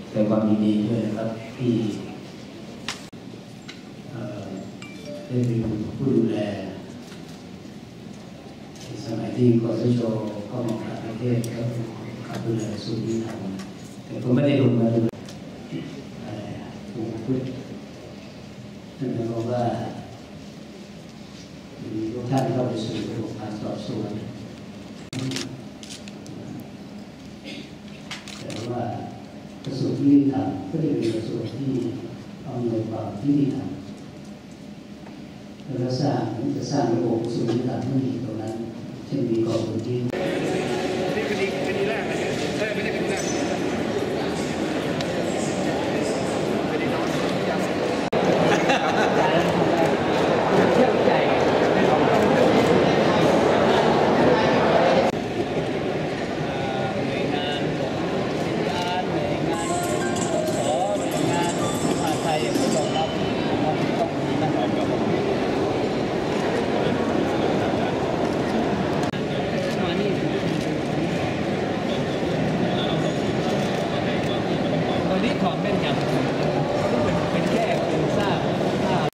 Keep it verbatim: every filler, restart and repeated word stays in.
แต่ความยินดีด้วยนะครับที่ได้เป็นผู้ดูแลสมัยที่กสช.เข้ามาประเทศก็ขับดูแลสูตรที่ทำแต่ผมไม่ได้ลงมาดูผู้พูดนั่นหมายความว่าทุกท่านเข้าไปสู่ระบบการสอบสวนแต่ว่ากระทรวงยุติธรรมก็ได้เป็นกระทรวงที่เอาหน่วยความยุติธรรมแล้วสร้างจะสร้างระบบกระทรวงยุติธรรมให้มีตรงนั้นเช่นมีกองทุนที่นี่คดีคดีแรกเลย